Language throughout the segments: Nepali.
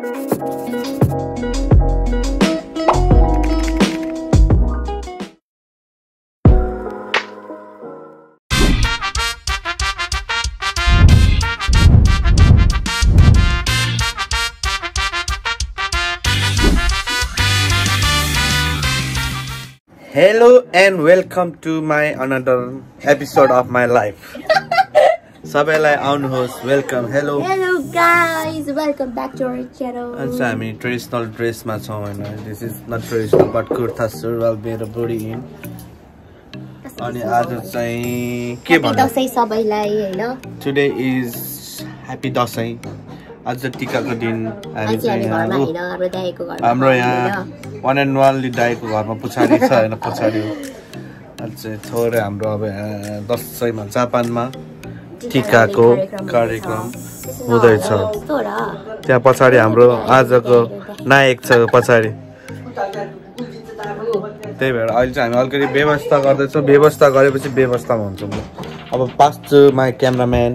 Hello and welcome to my another episode of my life. Sabaiलाई आउनुहोस् welcome. Hello. Hello guys, welcome back to our channel. And so हामी traditional dress मा छौं हैन. This is not traditional but kurta surwal मेरो body in. अनि आज चाहिँ के भन्नु? दशैं सबैलाई हैन. Today is happy Dashain. आज टिकाको दिन हामी चाहिँ घरमा हैन, हाम्रो दाइको घरमा. हाम्रो यहाँ one and only दाइको घरमा पुछाडी छ हैन, पुछाडी. आज चाहिँ थोरै हाम्रो अब दशैंमा जापानमा टिकाको कार्यक्रम हुँदैछ. त्यहाँ पछाडी हाम्रो आजको नायक छ पछाडी. त्यही भएर अहिले चाहिँ हामी अलिकति व्यवस्था गर्दैछौँ. व्यवस्था गरेपछि व्यवस्थामा हुन्छौँ. अब पास टु माई क्यामेराम्यान.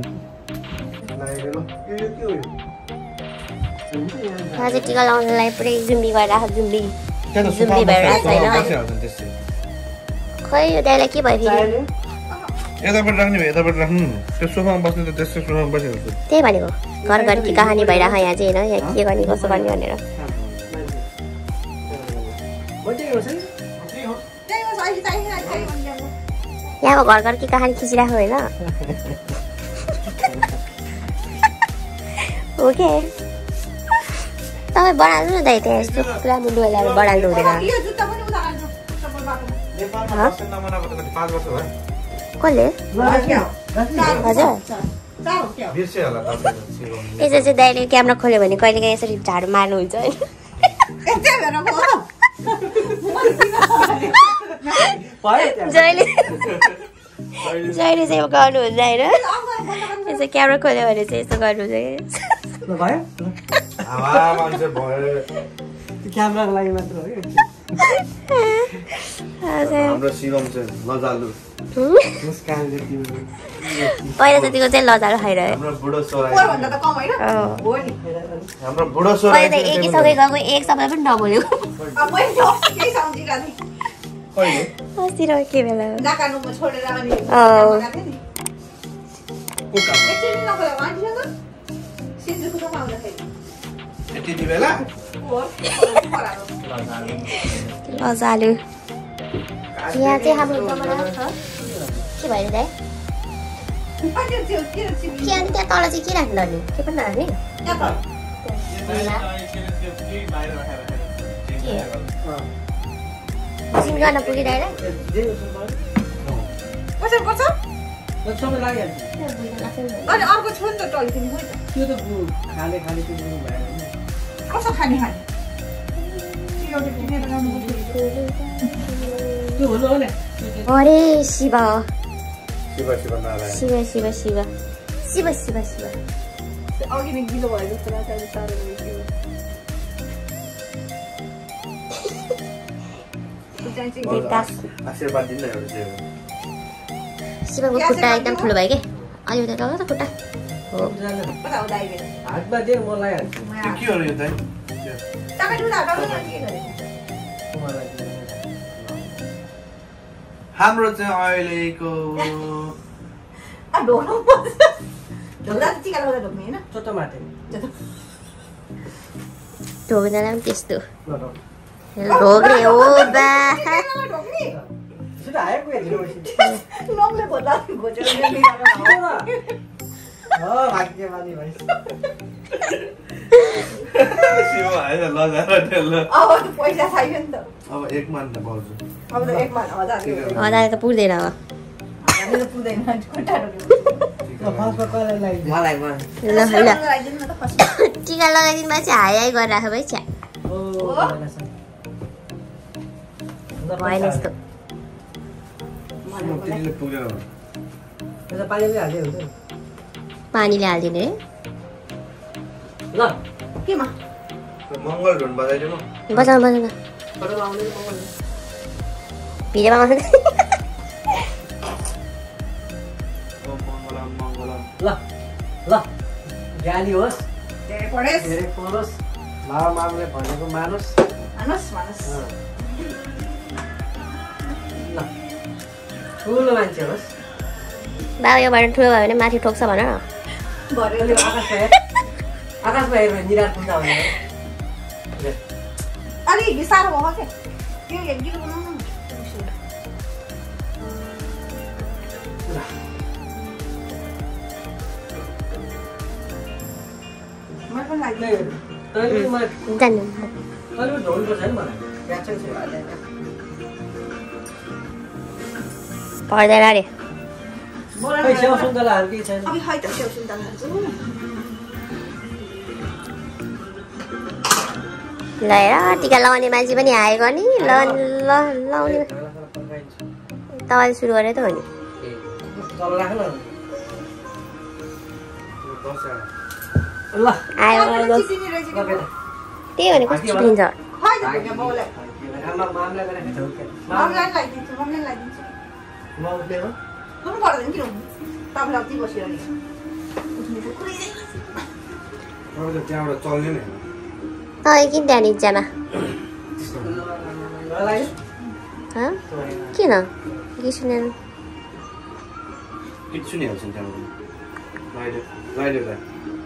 आज टिका लाउनलाई पुरै जुम्बी गरिराख जुम्बी भइरहेको छैन. खै यो दाइलाई के भयो फेरि? यताबाट राख्ने भयो, यताबाट राख्नु. त्यो सोफामा बस्ने त त्यस्तो सोफामा बसिरहेको. त्यही भनेको घर घर की कहानी भइरहेको यहाँ चाहिँ हैन, यहाँ के गर्ने कसो गर्ने भनेर. यहाँको घर घर की कहानी खिचिराख्नु हैन. ओके तपाईँ बनाल्नु न दाइ. त्यहाँ यस्तो पुरा मुन्डु लगाएर बनाल्नु हुँदैन. कसले? हजुर यसो चाहिँ दाइले क्यामेरा खोल्यो भने कहिले काहीँ यसरी झाडु मार्नुहुन्छ है. जहिले जहिले चाहिँ गर्नुहुन्छ होइन. यसो क्यामेरा खोल्यो भने चाहिँ यस्तो गर्नुहुन्छ. क्यामेराको लागि मात्र हो कि हाम्रो शिवम चाहिँ लजालु. पहिला जतिको चाहिँ लजालु खाइरह्यो. हाम्रो बुढो छोरा हाम्रो बुढो छोरा पहिला त एकै गएको एक शब्द पनि नबोल्यो. अस्ति र के बेला लजालु. यहाँ चाहिँ हाम्रो के भइरहेको दाइ? के अनि त्यहाँ तल चाहिँ के राख्नु पर्ने? के पनि राख्ने? जिम गर्न पुगिरहेर अर्को छ नि त टल्किनु त्यो त खाले खाले कसो खाने अरे शिव शिव शिव नारायण शिव शिव शिव शिव शिव शिव. अघि नै गिलो भयो जस्तो लाग्छ. साह्रो आशीर्वाद दिनु न एउटा शिवको खुट्टा एकदम ठुलो भयो के. अहिले उता गयो त खुट्टा. हो हातमा दे मलाई के हो यो दाइ? हाम्रो चाहिँ अहिलेको ढोग्नेलाई पनि त्यस्तो ढोग्ने हो बा. पैसा चाहियो नि त. अब 1 मान त पाउँछु. अब त 1 मान 1000 त पुग्दैन. अब हामीले पुग्दैन. टिका लगाइदिनु भएपछि हाई हाई गरिराख भाइ. छ्या भएन यस्तो. पानीले हालिदिने ल केमा मंगल ढुन बजाइदिनु. बजाउनु बजाउनु भिडियोमा आउँछ. ल ल गाली होस् धेरै पढेस् धेरै पढोस् बाबा मामले भनेको मानुस् मानुस् मानुस् ल ठुलो मान्छे होस् बाबा योबाट ठुलो भयो भने माथि ठोक्छ भन न भरे आकाशमा हेर्नु निराश हुन्छ भने अलि साह्रो भयो के त्यो एक गिलो बनाउनु मलाई पनि लाग्यो तैँले मलाई जान्नु तैँले ढोल्नुपर्छ नि मलाई प्याचै छ पर्दैन अरे खै स्याउ सुन्तलाहरू केही छैन अब है त स्याउ सुन्तला हाल्छु ल हेर टिका लगाउने मान्छे पनि आएको नि ल ल लाउने तपाईँले सुरु गरे त हो नि तल राख न ल आयो चिनी रहेछ के त्यही भने कस्तो छिटिन्छ है त भैया बाउलाई मामला गरेर मम्मीलाई लगाइदिन्छु मम्मीलाई लगाइदिन्छु म उठ्ने हो कुन गर्दैन किन तपाईँलाई अति बसेर नि त्यहाँबाट चल्ने नै तपाईँ किन त्यहाँ एकजना किन के सुनेर किट सुनिहाल्छ नि त्यहाँबाट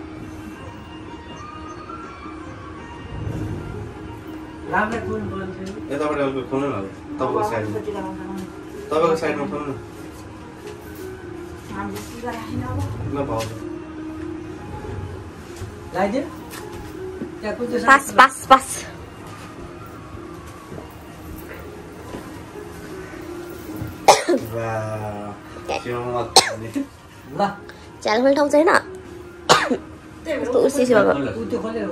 राम्रो कुन बोल्छु यताबाट अर्को खोल्नु न तपाईँको साइडमा खोल्नु न भाउ लगाइदियो त्यहाँ कुन चाहिँ पास पास पास ल च्याल खोल्ने ठाउँ छैन कस्तो उर्सिसी भएको त्यो खोलेर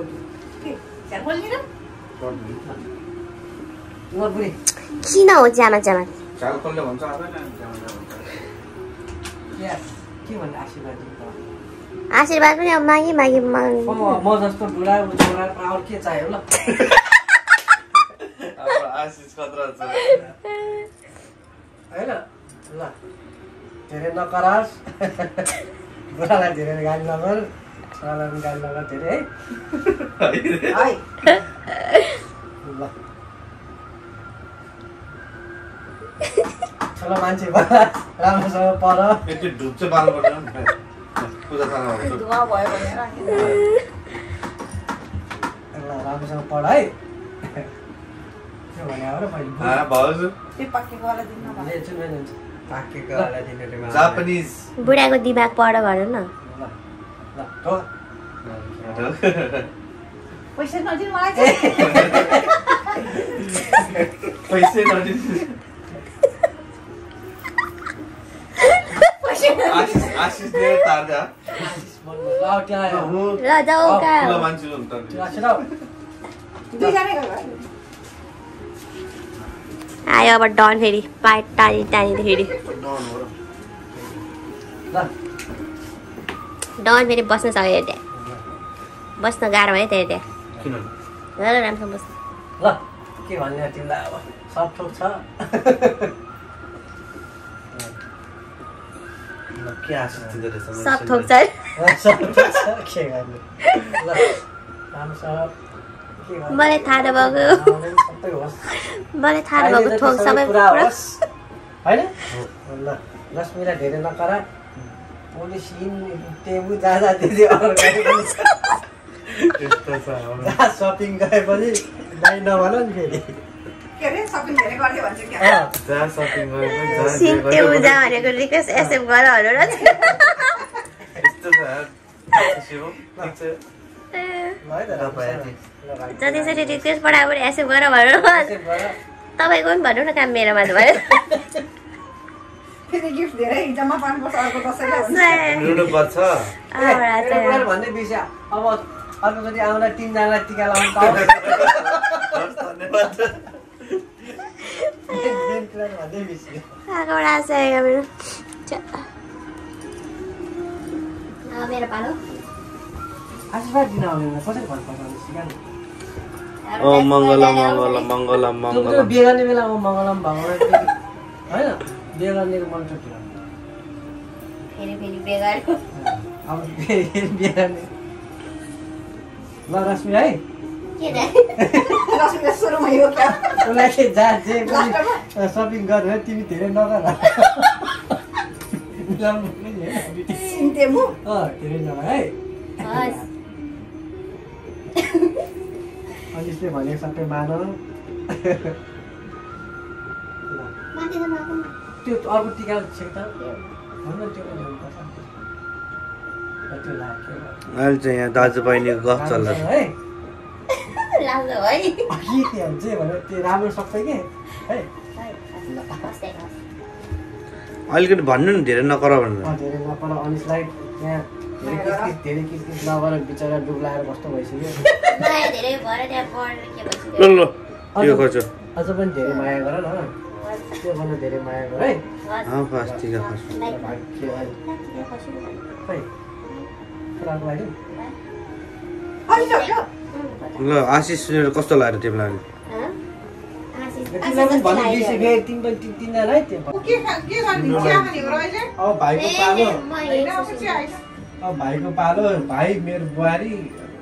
किन हो च्यामा च्यामा चाल खोल्ने भन्छ के भन्ने आशीर्वाद दिनु आशीर्वाद पनि अब मागी मागी म जस्तो बुढा छोरा अरू के चाहियो ल आशिष खतरा छ होइन ल धेरै नकरास् बुढालाई धेरै गाली नगर छोरालाई पनि गाली नगर धेरै है ल ठुलो मान्छे भएर राम्रोसँग पर यति ढुप चाहिँ बाल्नु पर्दैन पूजा खाना धुवा भयो भनेर ल राम्रोसँग पढ है के भने हो र मैले भाउजू त्यो पाकेको वाला दिन नभए ल्याउँछु मैले ल्याउँछु पाकेको वाला दिने जापानिज बुढाको दिमाग पढ भन न ल हो पैसा नदिनु मलाई पैसै नदिनु आशिष दिएर तार्दा ल त्यहाँ आयो ल जाऊ कहाँ ठुलो मान्छे हुनु त दुईजनै गयो आयो अब डन फेरि पाइट टानी टानिँदाखेरि ल डन फेरि बस्न सक्यो त्यहाँ बस्न गाह्रो भयो त्यहाँ त्यहाँ किन ल राम्रोसँग बस्नु ल के भन्ने तिमीलाई अब सब ठोक छ के आशिष दिँदो रहेछ सब थोक छ सब ठोक छ के गर्ने ल राम्रोसँग के गर्ने मलाई थाहा नभएको सबै होस् मलाई थाहा नभएको थोक सबै पुरा पुरा होस् होइन ल लक्ष्मीलाई धेरै नकरा पुलिस टेबु जाँदा दिदी अरू गाडी पनि छ त्यस्तो छ जहाँ सपिङ गएपछि दाइ नभन नि फेरि के अरे सपिङ धेरै गरिदियो भन्छ क्या जहाँ सपिङ गरेको सिन्टे उजा भनेको रिक्वेस्ट एसेप्ट गर भनेर यस्तो छ शिव ठिक छ जतिसरी रिक्वेस्ट पठायो भने एसेप्ट गर भनेर तपाईँको पनि भन्नु न काम मेरोमा भयो फेरि गिफ्ट धेरै जम्मा पार्नुपर्छ अर्को दसैँले रुनु पर्छ भन्ने विषय अब अर्कोचोटि आउँदा 3 जनालाई टिका लगाउनु पाउँछ धन्यवाद भन्ने विषय मेरो पालो आशीर्वाद दिन आउने कसरी घर पठाउनु सिकाउनु ओम मङ्गलम मङ्गलम मङ्गलम मङ्गलम बिहे गर्ने बेलामा मङ्गलम भगवान् होइन बिहे गर्नेको मन्त्र के फेरि फेरि बेगार अब बिहे गर्ने ल रश्मि है लक्ष्मीले सुरुमा यो क्या उसलाई जहाँ जे पनि सपिङ गरेर तिमी धेरै नगर सिन्ते मु धेरै नगर है अनिसले भनेको सबै मान त्यो अर्को टिका छेक त भन्नु त्यो अहिले चाहिँ यहाँ दाजुबहिनीको गफ चल्ला है त्यो राम्रो सक्छ कि है अलिकति भन्नु नि धेरै नकर भनेर धेरै नपर अनिसलाई यहाँ धेरै किसकिस नगर बिचरा डुब्लाएर कस्तो भइसक्यो ल ल यो खोज्छु अझ पनि धेरै माया गर न त्यो भन्नु धेरै माया गर है फर्स्ट टिका फर्स्ट खै खुराको लागि ल आशिष सुनेर कस्तो लाग्यो तिमीलाई तिमीलाई पनि भन्नु बिर्सेको तिनजना है त्यो अब भाइको पालो अब भाइको पालो भाइ मेरो बुहारी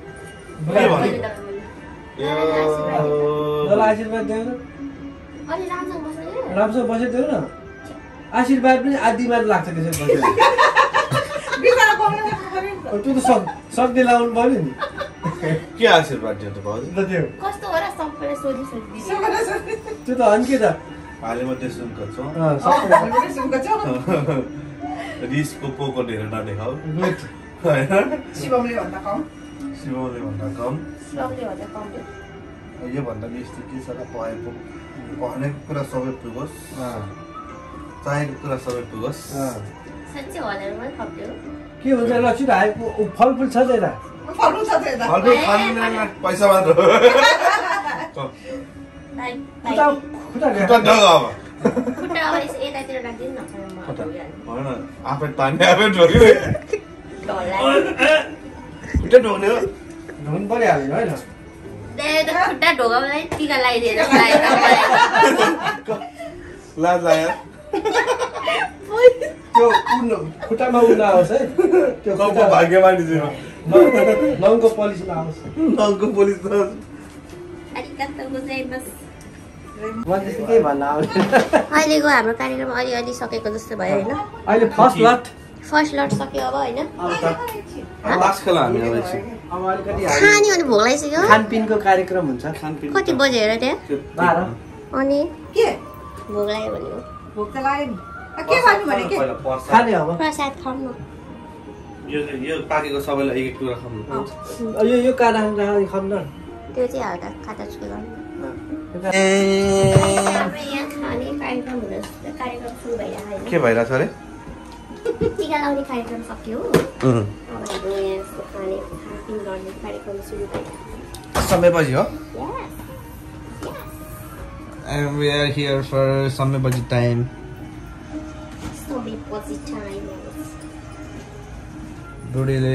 आशीर्वाद देऊ न राम्रोसँग बसेर देऊ न आशीर्वाद पनि आधीमा लाग्छ त्यसरी बसेर त्यो त सक्दै लाउनु पर्यो नि के आशीर्वाद दियो त भाउजू त्यो कस्तो हो र सबैले सोधी त्यो त अनि के त भाले मात्रै सुनको छ रिसको पोको धेरै नदेखाऊ शिवमले भन्दा कम यो भन्दा बेसी के छ र भएको भनेको कुरा सबै पुगोस् चाहेको कुरा सबै पुगोस् के हुन्छ लक्ष्मी भाइ फलफुल छ त्यता फलफुल खानु पैसा मात्र आफै तान्ने आफै ढोक्यो खुट्टा ढोक्ने हो ढुन परिहाल्यो है खुट्टा ढोकाउँदै टिका लगाइदिएर लाज लाग्यो त्यो खुट्टामा आओस् है त्यो भाग्यमानी नङको पोलिसमा आओस् नङको पोलिस म त्यस्तो केही भन्न आउँदैन अहिलेको हाम्रो कार्यक्रम अलिअलि सकेको जस्तो भयो होइन अहिले फर्स्ट लट सक्यो अब होइन अब अलिकति खाने अनि भोक लागिसक्यो खानपिनको कार्यक्रम हुन्छ कति बजे हेर त्यहाँ 12 अनि के भोक लाग्यो भने भोक त लाग्यो के खानु भने के खाने अब प्रसाद खाऊँ न यो पाकेको सबैलाई एक टुक्रा खानु यो काँडा खाऊँ न त्यो चाहिँ हल्का खाँदा छु गर्नु कार्यक्रम सुरु भइरहेको के भइरहेछ अरे टिका लाउने कार्यक्रम सक्यो अब हाम्रो यहाँ खानपिन गर्ने कार्यक्रम सुरु भइरहेको समय बजी हो and we are here for समय बजी टाइम बुढीले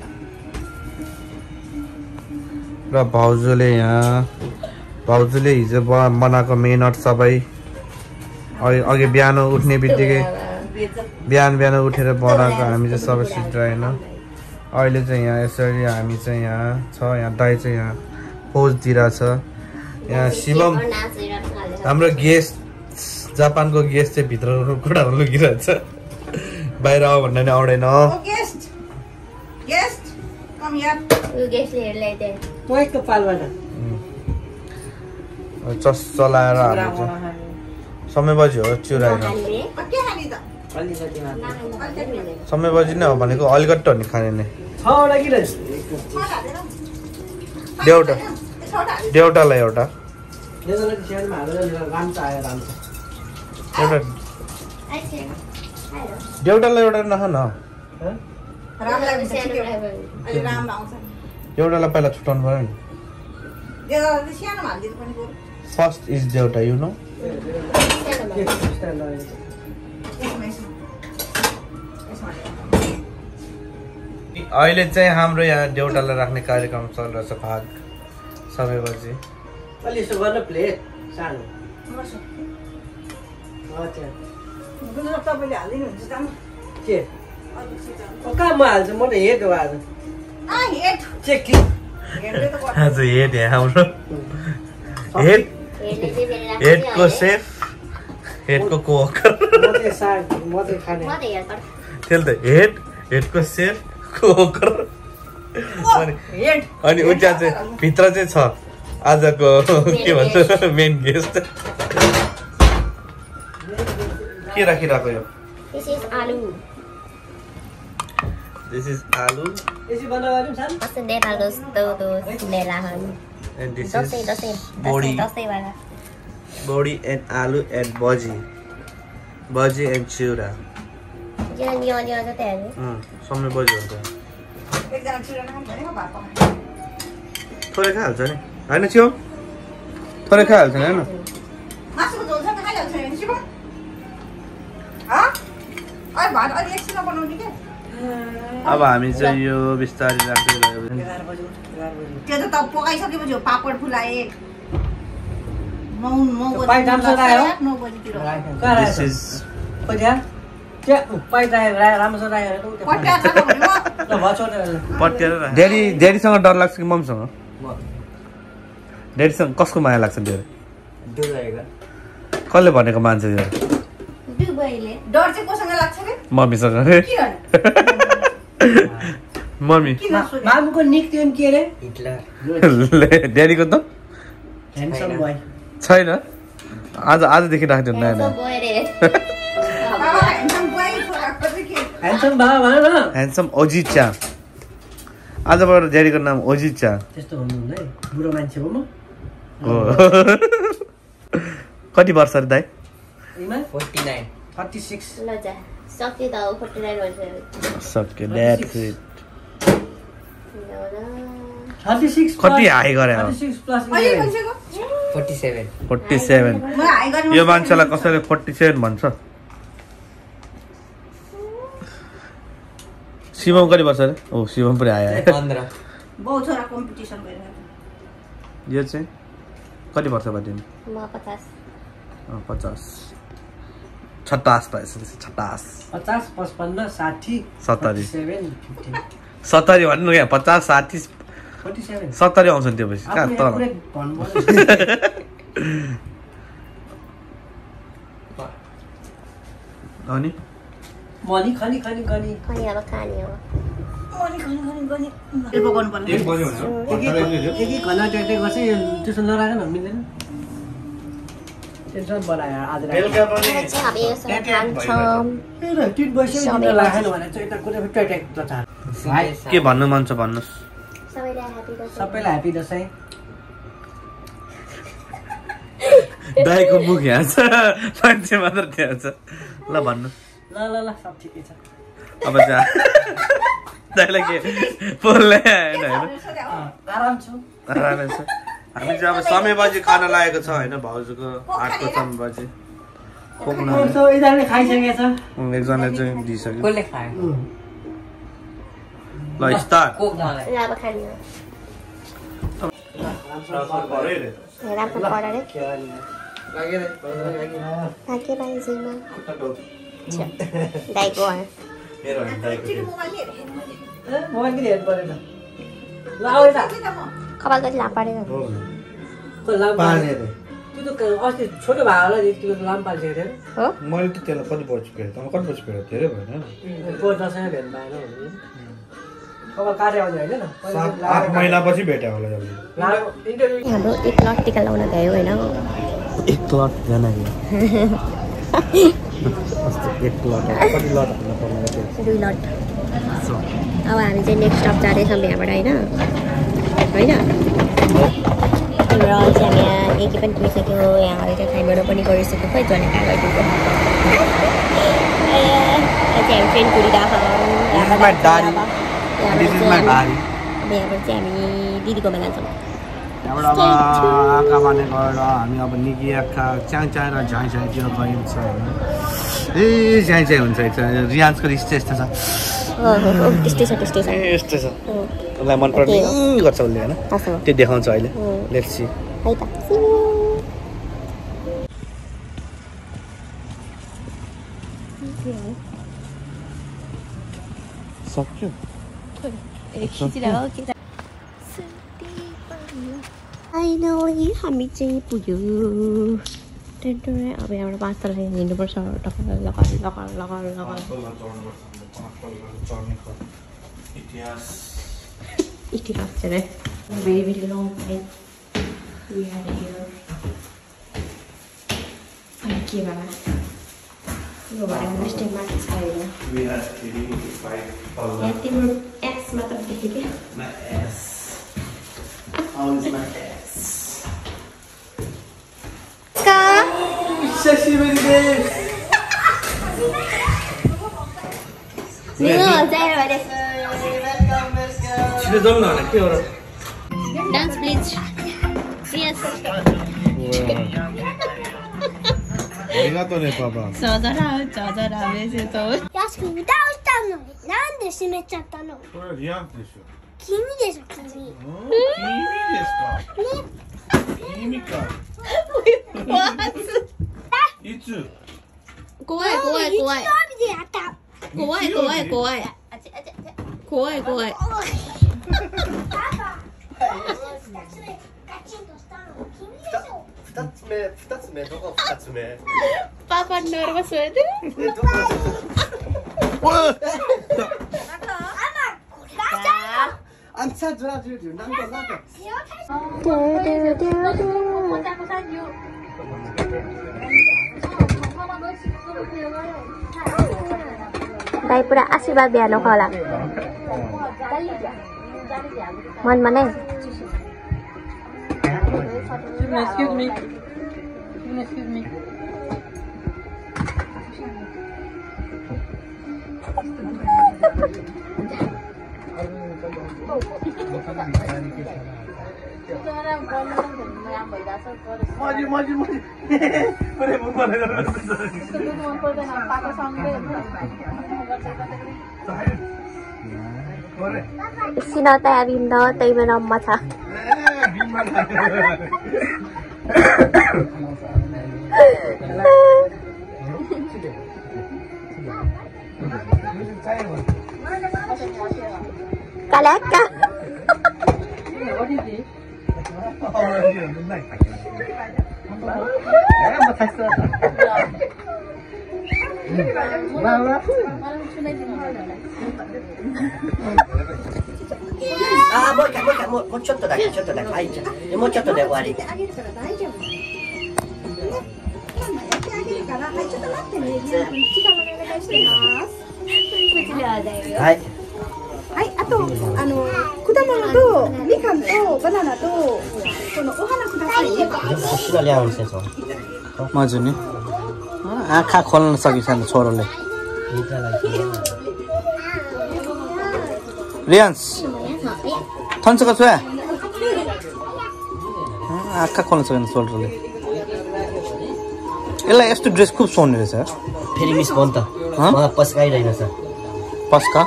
र भाउजूले यहाँ भाउजूले हिजो बनाएको मेहनत सबै अघि बिहान उठ्ने बित्तिकै बिहान उठेर बनाएको हामी चाहिँ सबै सुत्दैन अहिले चाहिँ यहाँ यसरी हामी चाहिँ यहाँ छ यहाँ दाइ चाहिँ यहाँ पोज दिइरहेछ यहाँ शिवम हाम्रो गेस्ट जापानको गेस्ट चाहिँ भित्र कुरा लुकिरहेछ बाहिर आऊ भन्दा नि आउँदैन चस्चा लाएर हामी समय बजी हो चिउराएर समय बजी नै हो भनेको अलिकति हो नि खाने नै देउटालाई एउटा देउटालाई एउटा नखान एउटालाई पहिला छुट्याउनु पर्यो नि फर्स्ट इज देउटा यु नो अहिले चाहिँ हाम्रो यहाँ देउटालाई राख्ने कार्यक्रम चलिरहेछ भाग समय बजी कहाँ म हाल्छु म त हेड हो आज आज हेड यहाँ हाम्रो हेडको सेफ हेडको कोवर्कर त्यसले त हेडको सेफ कोवर्कर अनि उता चाहिँ भित्र चाहिँ छ आजको के भन्छ मेन गेस्ट के राखिरहेको यो This is aloo. This is aloo. Kasi deta dos nelahan. And this Dose is body. Body and aloo and bhaji and chura. Yan to tell. Some bhaji हुन्छ एकजना चुरा नाम भनेको भात पकाउने थोरै खाइहाल्छ नि हैन छियो थोरै खाइहाल्छ नि हैन मासुको झोल छ त खाइहाल्छ नि शिव ह अरे भात अलि एकछिनमा बनाउने के अब हामी चाहिँ यो बिस्तारै राख्दै गयो त्यो त पकाइसकेपछि हो पापड फुलाए 9 बजे पाइ जान्छ रायो 9 बजेतिर This is पट्या के पाइ राम्रोसँग राखेर पट्या छ भने ल भछोड पट्याएर ड्याडीसँग डर लाग्छ कि मम्मीसँग ड्याडीसँग कसको माया लाग्छ धेरै कसले भनेको मान्छ यो दुबईले डर चाहिँ कोसँग लाग्छ के मम्मीसँग किन मम्मी मामुको निक नेम के रे ड्याडीको त ह्यान्डसम बोय छैन आजदेखि राखिदिनु नयाँ नयाँ बाबा ह्यान्डसम बोय छोराको चाहिँ के ह्यान्डसम बाबा भन न ह्यान्डसम अजिचा आजबाट ड्याडीको नाम अजिचा त्यस्तो हुनुहुन्न है बुढो मान्छे हो म हो कति वर्ष रे दाइ 49 36 ल जा सक्यो त 49 वर्ष सक्यो द्याट्स इट 36 कति हाई गरे हो 36 प्लस अहिले भन्छको 47 म हाई गर्नु यो मान्छेलाई कसैले 47 भन्छ शिवम कति वर्ष रे ओ शिवम पनि आयो 15 बहु छोरा कम्पिटिसन गरिरहेको यो चाहिँ कति वर्ष बाटे म 50 50 छटास पाएछ 56 50 55 60 70 50 70 भन्नु यहाँ 50 60 47 70 आउँछ नि त्यो पछि कहाँ तर अनि मनी खनी खनी अब खाने हो पकाउनु पर्ने एक घन्टा ट्याक्दै गर्छ यो त्यसो नराख न मिल्दैन टेन्सन बनायो आज चाहिँ अब यसो खान्छौँ टिट बस्यो नि राखेन भने चाहिँ यता कुनै ट्याक त के भन्नु मन छ भन्नुस् सबैलाई ह्यापी दशैं सबैलाई ह्यापी दशैं दाइको मुख यहाँ छ मान्छे मात्र त्यहाँ छ ल भन्नु ल सब ठिकै छ अब जा दाइलाई के बोल्ने हैन हैन आराम छु आरामै छ हामी चाहिँ अब समयबाजी खान लागेको छ हैन भाउजूको हाटको समयबाजी कोक्न यिनीहरूले खाइसकेको छ एकजनाले चाहिँ दिइसक्यो कसले खायो ल स्टार्ट कोक्नलाई अब खाने हो राम्रो पढ रे के बाइजीमा दाइको मेरो हैन दाइको मोबाइल किन हेर्नु परेन ल आउ यता कपाल कति लाम पारेको को लाम पाल्ने रे त्यो त अस्ति छोटो भाइलाई त्यो लाम पाल्छे रे हो मैले त त्यसलाई कति बजी फेरे तँ कति बजी फेरे धेरै भएन को दशैं भेट्नु पाएन भने कपाल काटे आउँछ हैन न 8 महिनापछि भेट्यो होला जल्दी इन्टरभ्यु हाम्रो एक लट टिका लाउन गयो हैन एक लट जाना गयो एक लट कति लट हाल्नु पर्ने 2 लट अब हामी चाहिँ नेक्स्ट स्टप जाँदैछौँ यहाँबाट होइन हाम्रो चाहिँ हामी यहाँ के पनि पुगिसक्यो यहाँ चाहिँ खाइबाट पनि गरिसक्यो खोइ जने कहाँ गइदिएको चाहिँ हामी ट्रेन कुदिरहेको यहाँबाट चाहिँ हामी दिदीकोमा जान्छौँ त्यहाँबाट अब आँखा बाँधे गएर हामी अब निकी आँखा च्याङ च्याएर झाइ झाइतिर गइन्छ ए झाइ झाइ हुन्छ रियान्सको रिस यस्तो छ त्यस्तै छ यस्तै छ उसलाई मनपर्ने गर्छ उसले होइन त्यो देखाउँछ अहिले लेट्स सी है त सक्यो खिचिरहेको फाइनली हामी चाहिँ पुग्यो अब यहाँबाट 5 तल हिँड्नुपर्छ इतिहास चाहिँ very long time we are here अनि के भएर यो भएर नेक्स्ट माथि छैन we are 5 यहाँ तिम्रो एक्स मात्र देख्यो क्या my ass how is my ass sexy baby Dance please. Yes. Arigato ne papa. 找着了，没事走。 ヤス君歌をしたのになんで閉めちゃったの？ これリアンでしょ。 君でしょ君。 君ですか。君か。いつ？ 怖い。 日曜日でやった。 怖い。 ガチンとしたの君でしょ。 二つ目どこ2つ目パパの耳がそれで。 안차 주라주주 난거 दाइ पुरा आशीर्वाद बिहान होला मनमा नै Excuse me. मजी पुरै मन परेन सिनता बिन्द त्यही नम्मा छ Kalaka. もうちょっとだけはいじゃあもうちょっとで終わりはいはい、あと果物とみかんとバナナとこのお花ください。 किन ल्याउनु छ मजु नि आँखा खोल्न सकिसक्यो छोरोले रियान्स थन्चको छोया आँखा खोल्न सकेन छोरोले यसलाई यस्तो ड्रेस खुब सुहाउने रहेछ फेरि मिस भयो नि त मलाई पस्काइरहेन छ पस्का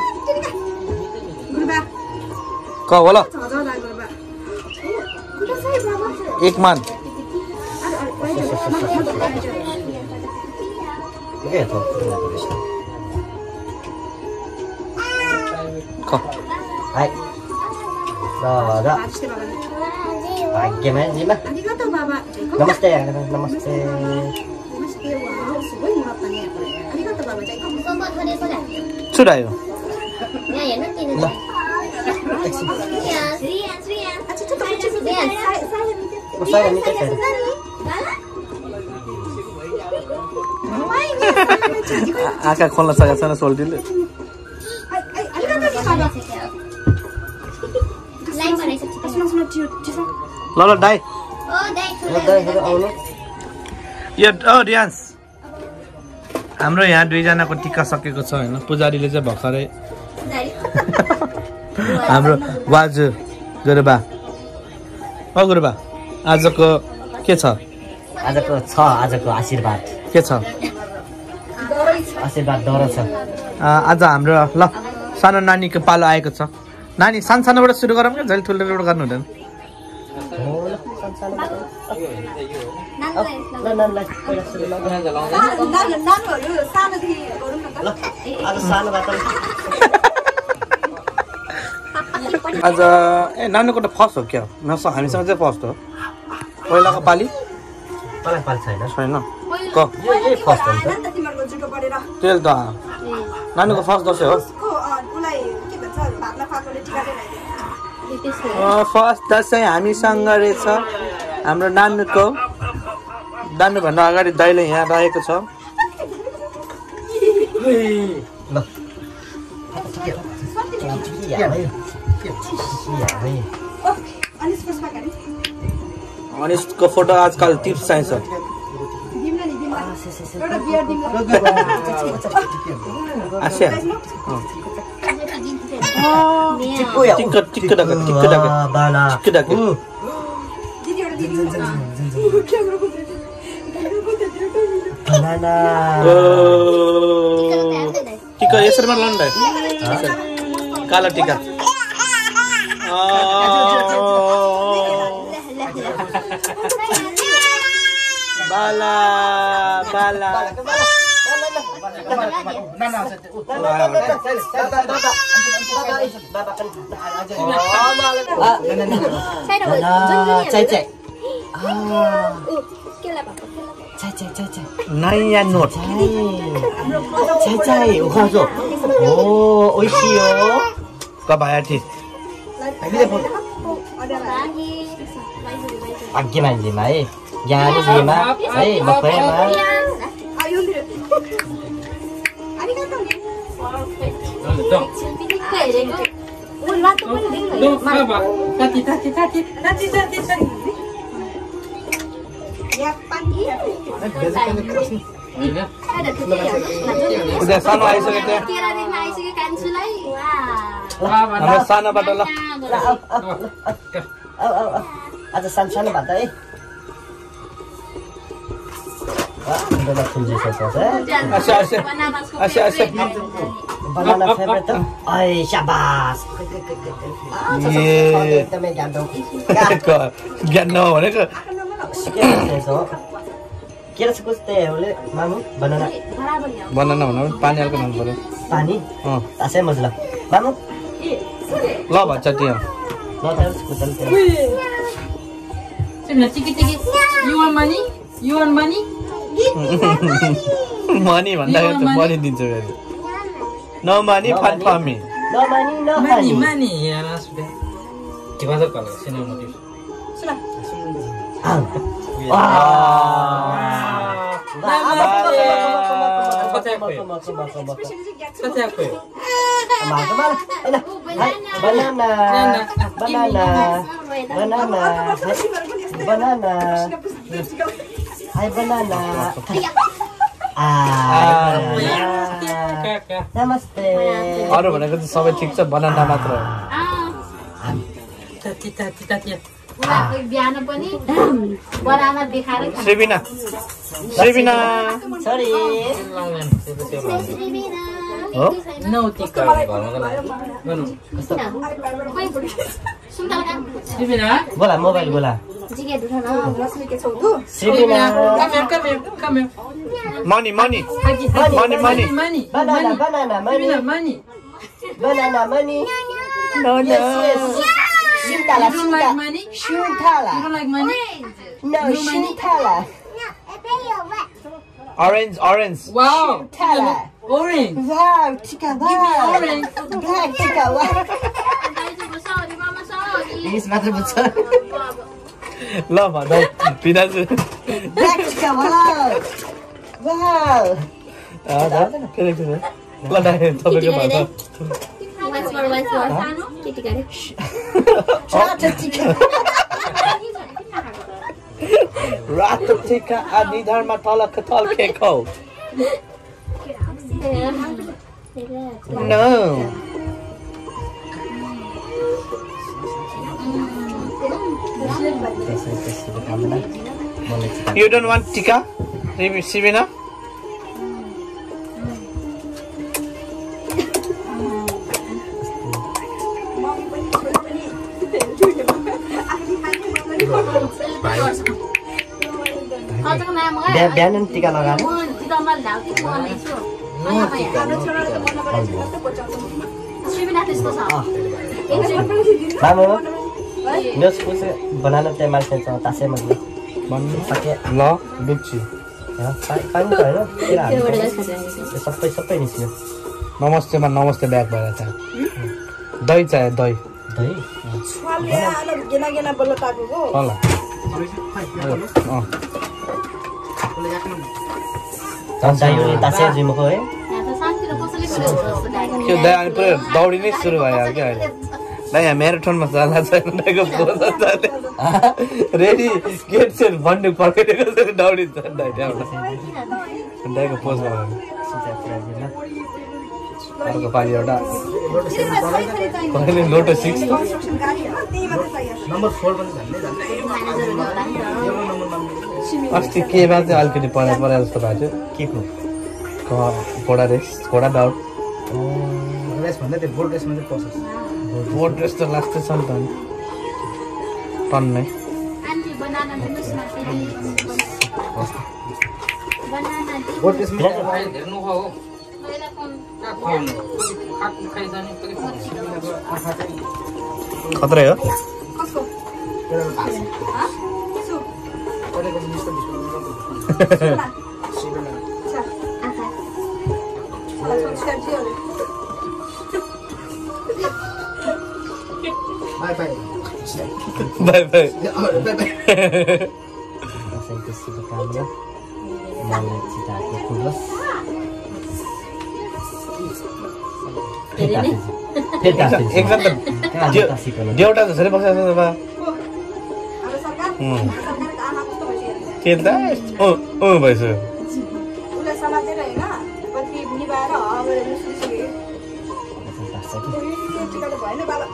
क होला एक मान はいどうぞभाग्यमानजीमा नमस्ते नमस्ते चुडायो आँखा खोल्न सकेको छैन सोल्टीले ल दाइ यो रियान्स हाम्रो यहाँ दुईजनाको टिका सकेको छ होइन पुजारीले चाहिँ भर्खरै हाम्रो बाजु गुरुबा गुरुबा आजको के छ आजको आशीर्वाद के छ आशीर्वाद दरो छ आज हाम्रो ल सानो नानीको पालो आएको छ नानी सानोबाट सुरु गरौँ क्या जहिले ठुलो गर्नु हुँदैन आज नानीको त फर्स्ट हो क्या हामीसँग चाहिँ फर्स्ट हो पहिलाको पाली छैन तेल त नानीको फर्स्ट दसैँ हो फर्स्ट दसैँ हामीसँग रहेछ हाम्रो नानीको भन्दा अगाडि दाइले यहाँ रहेको छ अनिसको फोटो आजकल टिप्स चाहिन्छ टिका यसरी लन्डा काला टिका बाला बाला नयाँ नोट कबायाटी अघि मान्छेमा है ज्ञानीजीमा है मकैमा उद्या सानो आइसकेको थियो सानोबाट ल आज सानो भात है बनाना फेभरेट ऐ शाबास एकदमै ज्ञान भनेको के रहेछ कस्तो होले मामु बनाना भन्नु पानी हाल्को खानु पर्यो पानी असै मजला मामु ल भन्छ त्यो ल त कुतल You want money? You want money? Money भन्दाखेरि त मनी दिन्छु फेरि no money fun for me no money no honey Money, yeah, that's good. Tiba-tiba kalau sini motif. नमस्ते अरु भनेको चाहिँ सबै ठिक छ बनाना मात्र हो बिहान पनि बनाना देखाएर श्रीबिना श्रीबिना सरी हो No tika kalau Sibina, बोला मोबाइल बोला जिगे दुठाना Sribina come here. Money money money money Money. Banana banana money Sibina, money. Banana money no no Shintala You don't like money? Shintala You don't like money? No Shintala orange orange Wow. Tala Orange. Wow tika wow Orange. Black tika wow English मात्र बुझ्छ ल भन्दा Pinaju Black tika wow Wow के के ल दाइ तपाईको भन्दा once more केटी गरे Chata tika रातो टिका निधारमा तलक तल खेखौ no You don't want tika? Sibina? बिहान टिका लगाएर Sibina त्यस्तो छ मामु नस कुछ बनाना चाहिँ मान्छे छ तासे मतलब भन्नु सके ल दुख्छु पानी त हैन सबै निस्क्यो नमस्तेमा नमस्ते ब्याक भएर छ दही चाहियो दही दही छ्वालले आलो गेना गेना बल्ल ताको ल चाहियो नि तासे जिमको है त्यो दही अनि पुरै दौडी नै सुरु भयो क्या अहिले दाइ यहाँ म्याराथनमा जाला छैन दाइको पोज चाले रेडी गेट सेट भन्ने पड्किएको छ दौडिन्छ दाइ त्यहाँबाट दाइको पोज बनाउनु अर्को पालि एउटा लोटो 6 नम्बर 4 पनि अस्ति केमा चाहिँ अलिकति पढाइ जस्तो भएको थियो के को घोडा रेस घोडा दौड रेस भन्दा त्यो बोर्ड रेसमा चाहिँ पस्छ बोर्ड रेस त लाग्छ नि त टन्नै बोर्ड रेसमा हेर्नु हो खतरै हो बाय बाय बाय बाय एकदम देउटा जसरी बसेको छ बा के त भइसक्यो उसलाई समातेर हैन पछि निभाएर हवेर निस्किसक्यो टिकट भएन बाबा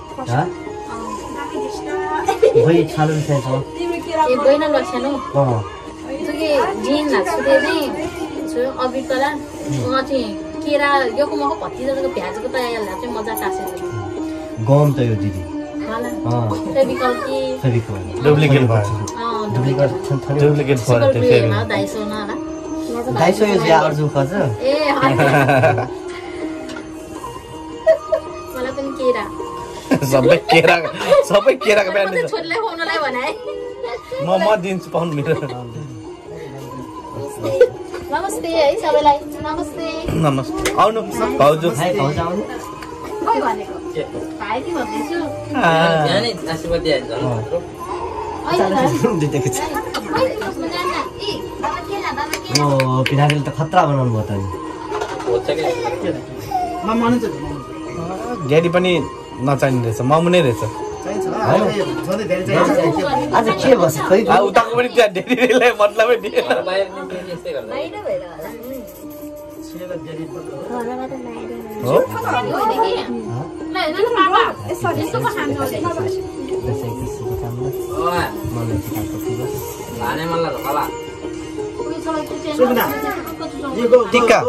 वही छालु चाहिँ छ तिम्रो केरा ए बहिना लक्षानु तुगे जिन सुते नै छु अबि कला अथि केरा योको मको भतिजाको भ्याजको तयार लाग्छ मजा टासेर गम त यो दिदी होला फेबिकल कि फेबिकल डुप्लिकेट भयो डुप्लिकेट डुप्लिकेट भयो त्यो फेरि 250 न होला 250 यो ज्या अर्जु खर्च ए मलाई पनि केरा सबै केराको ब्यान्ड छ छोरीलाई खुवाउनलाई भने म दिन्छु पाउनु मेरो नमस्ते है सबैलाई नमस्ते नमस्ते आउनु भाउजू हाय भाउजू आउनु के भनेको भाइ के भन्दैछु जाने आशीर्वाद दिन्छ देखेको छ ओ पिनारेल त खतरा बनाउनु भयो त ड्याडी पनि नचाहिने रहेछ मामु नै रहेछ आज के बस खै उताको पनि त्यहाँ ड्याडीलाई मतलबै दिएन बाहिर निस्किने यस्तै गर्ला हो लाने मलाई होला टिक्का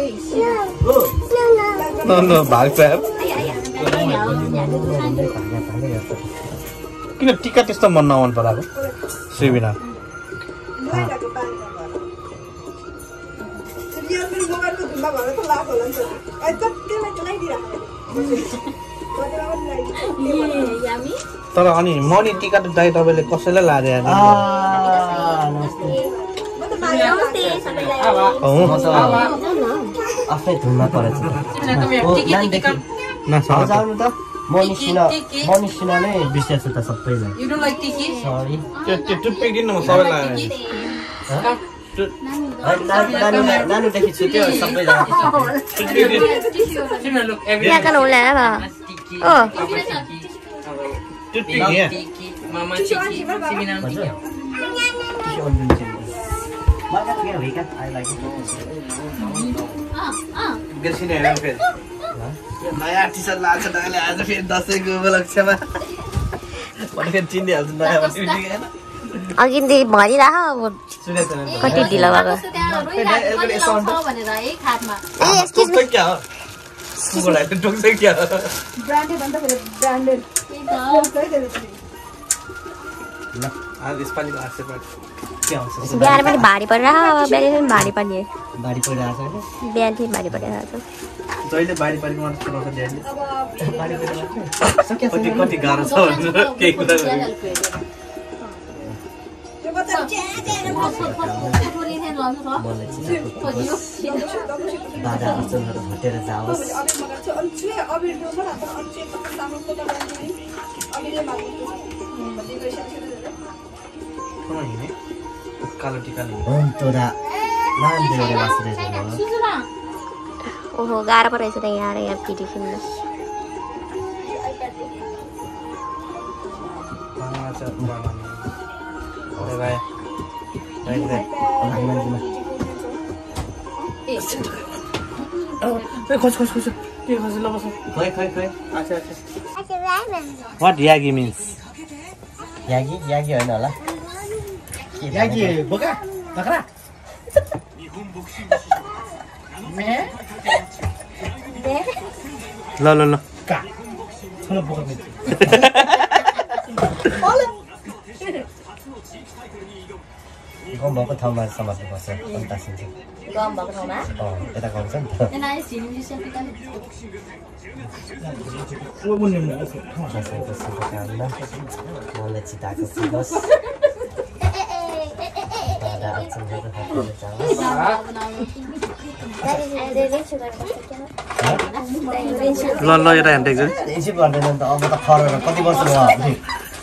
न भाग्छ यार किन टिक्का त्यस्तो मन नमन पराएको श्रीबिना मोबाइलको पानी भएर यो पनि मोबाइलको धुम्मा भएर त लाभ होला नि त त्यसलाई चाहिँ ल्याइदिराख्नु तर अनि मनी टिका त दाइ तपाईँले कसैलाई लादे आफ्नै धुनमा परेछ आउनु त मनिसिना नै बिर्सेछ त सबैलाई सरी त्यो टुप्पी दिनु म सबैलाई नानुदेखि छुट्यो सबैजना मामा चिकी सिमिना नयाँ टी सर्ट लाग्छ दाइले आज फेरि दसैँको उपलक्ष्यमा फेरि चिनिहाल्छ नयाँ अघिदेखि भनिरह कति ढिलो भएको क्या हो टोक्छ क्या हो ब्रान्डेड भन्दा फेरि ब्रान्डेड आज यसपालिको आशीर्वाद के आउँछ बिहान पनि भारी परिरहेको बिहान पनि भारी पर्ने बारी परिरहेको छ बिहान पनि भारी परिरहेको छ जहिले बारी पारीको मात्र सुनाउँछ ड्याडीले अब कति गाह्रो छ भनेर केही कुरा गर्नु त्यो बच्चा च्याएर बाधा अर्चनहरू घटेर जाओस् अबिर ल्याउनु न अनि सामान पोता ल्याउनु है अबिरले माग्नु भन्दै गइसकेको हिँडे कालो टिका हुन तोरा नाम दिएर बसिरहेको ओहो गाह्रो पो रहेछ त यहाँ पिटी किन्नु What yagi means? यागी होइन होला Yagi, boka, bakra. ल गम भएको ठाउँमा समात्नुपर्छ अनि तासिन्छ गम भएको ठाउँमा यता गाउँछ नि त मलाई चिताएको सिलोस् ल यता हेर्दै छु यसै गर्दैन नि त अब त खरेर कति वर्ष भयो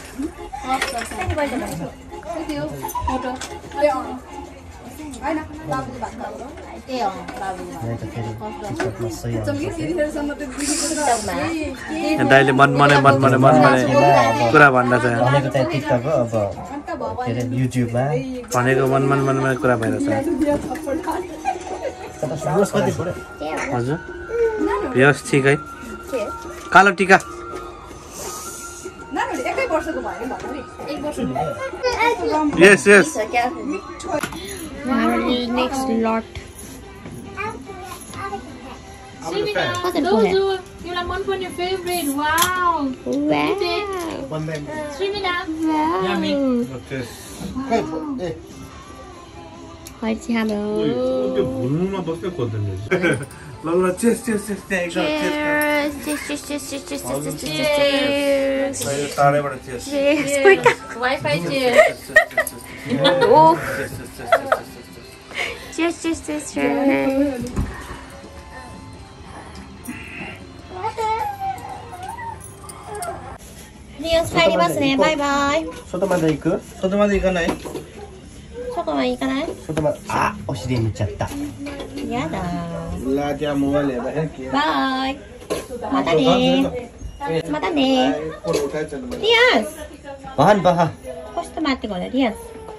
दाइले मन मने कुरा भन्दा छ भनेको चाहिँ टिकटक हो अब के अरे युट्युबमा भनेको मनमने कुरा भइरहेछ हजुर भ्युस ठिक है कालो टिका एकै वर्षको भयो यस नेक्स्ट लट एउटा मन पर्ने फेभरेट वाउ श्रीमिना हाम्रो भुल्नुमा बस्दै खोज्दैन ल चेस टाढैबाट चेस wifi cheers. Dios, Friday bus ne. Bye bye. 소도만 더 있고 소도마도 이거네 소금만 이거나? 소도만 어시리 묻혔다 야다. 라디아 모바일 해봐 할게 Bye. Matane. Dios. बहन बहा कस्तो माथि गर्दा Dios.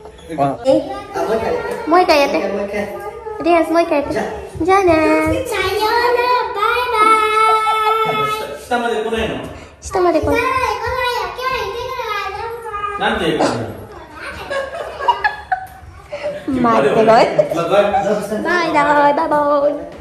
Moi kaya te. Dios, moi kaya te. Jana. Sayonara, bye bye. Stama de koi. Bye bye.